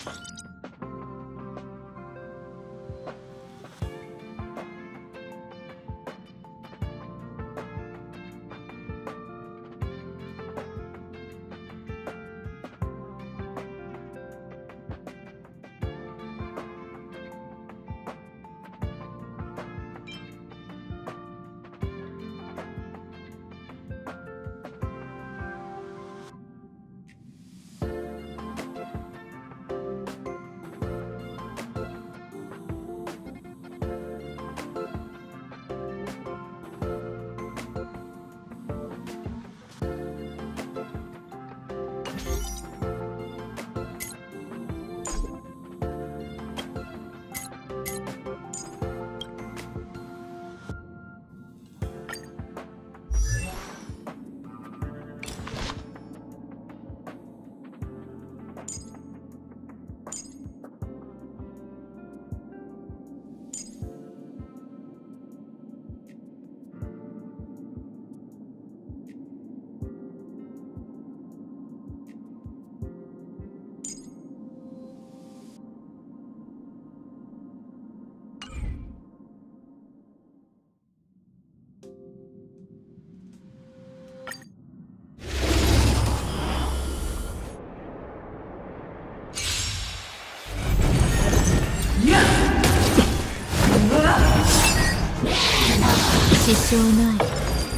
支障ない。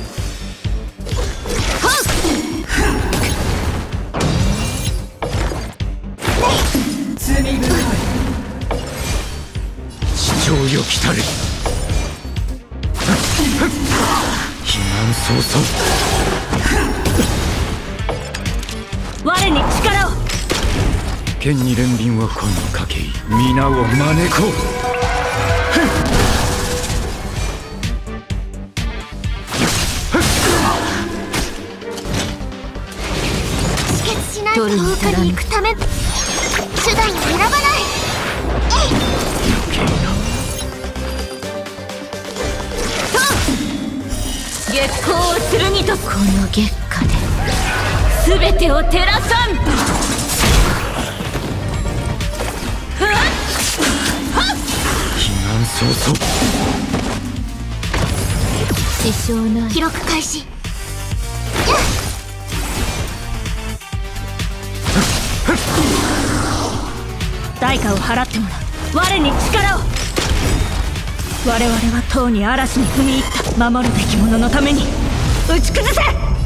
罪深い。 地上よ来たれ。避難早々。 我に力を。 剣に憐憫はこの家計皆を招こう。 取るに足らぬ。 行くため手段を選ばない。 余計な。 月光を剣とこの月下で全てを照らさん。 避難早々。 支障ない。 記録開始。 代価を払ってもらう。我に力を。我々はとうに嵐に踏み入った。守るべき者のために打ち崩せ。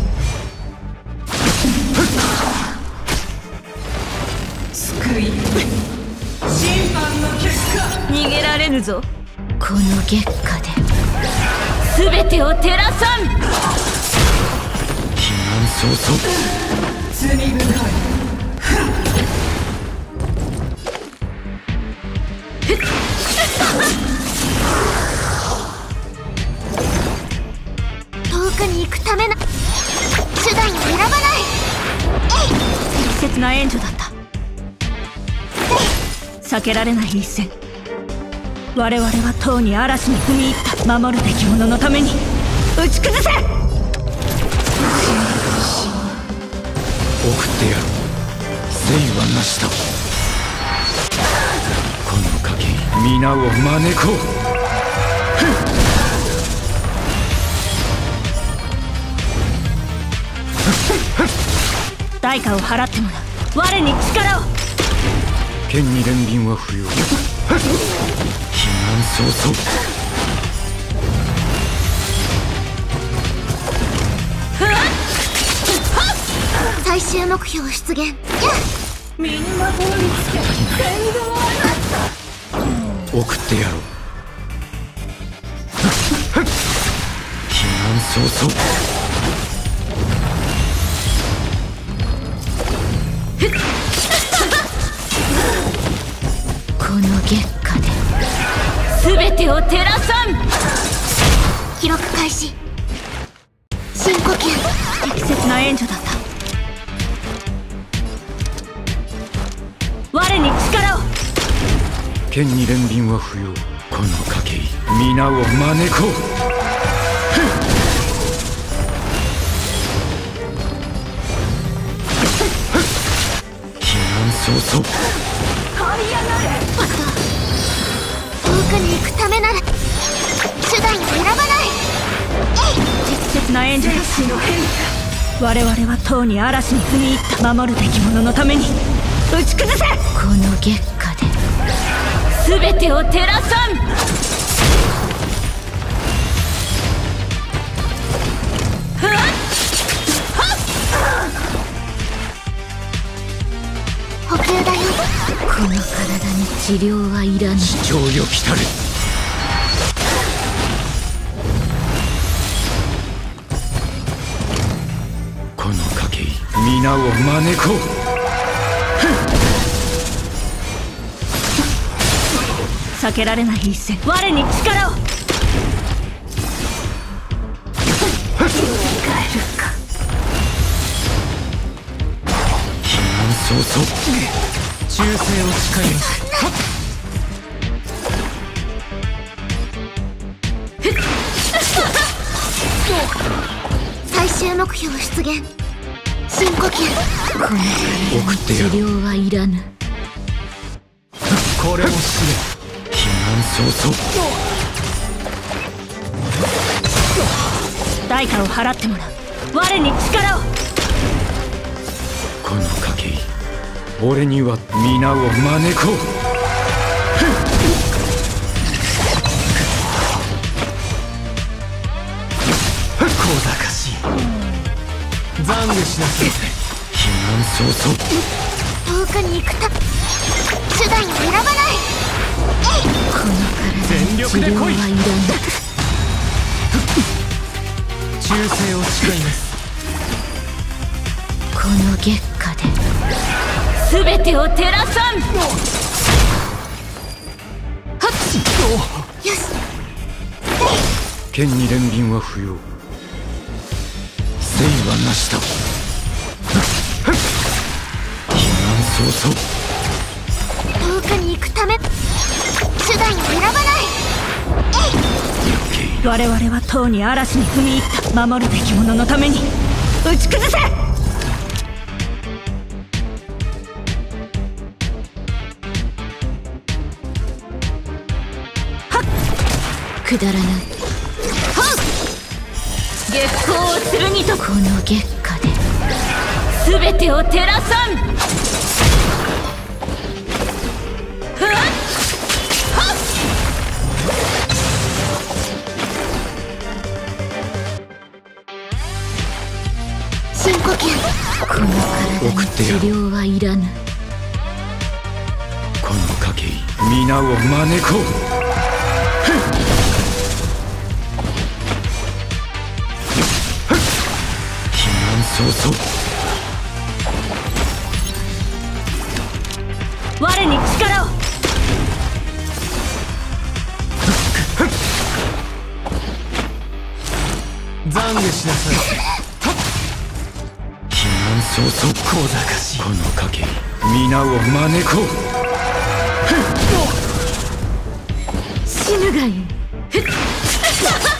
救い審判の結果。 逃げられぬぞ。この月下で全てを照らさん。 避難早々。 罪深い。 遠くに行くための手段を選ばない。 適切な援助だった。避けられない一戦。我々はとうに嵐に踏み入った。守るべき者のために打ち崩せ。 送ってやる。生はなしだ。この家計皆を招こう。 代価を払ってもらう。我に力を。 剣に憐憫は不要。避難早々。 最終目標出現。 みんな通りつけ天道を送ってやろう。避難早々。 この月下で全てを照らさん。 記録開始。深呼吸。 適切な援助だった。我に力を。 剣に憐憫は不要。この家計皆を招こう。避難早々。 くに行くためなら手段を選ばない。 適切な援助です。我々はとうに嵐に踏み入った。守るべき者のために打ち崩せ。この月下で全てを照らさん。 補給だよ。 この体に治療はいらぬ。 主張よきたる。この賭け皆を招こう。 避けられない一戦。我に力を。 早々 忠誠を誓います。 最終目標出現。深呼吸。 この体に治療はいらぬ。 これも死ね。 避難早々 代価を払ってもらう。我に力を。 この賭け俺には皆を招こう。 小賢しい。懺悔しなさい。 避難早々 遠くに行くた手段を選ばない。 この体に全力で来い。 治療はいらぬ。 忠誠を誓います。 この月下で全てを照らさん。 よし。 剣に憐憫は不要。誠意はなしだ。避難早々 遠くに行くため手段を選ばない。 余計我々はとうに嵐に踏み入った。守るべき者のために打ち崩せ。くだらない。月光を剣と。この月下で全てを照らさん。 深呼吸。 この体に治療はいらぬ。 この賭け皆を招こう。避難早々 我に力を。 懺悔しなさい。 避難早々 小賢しい。 この賭け皆を招こう。 死ぬがいい。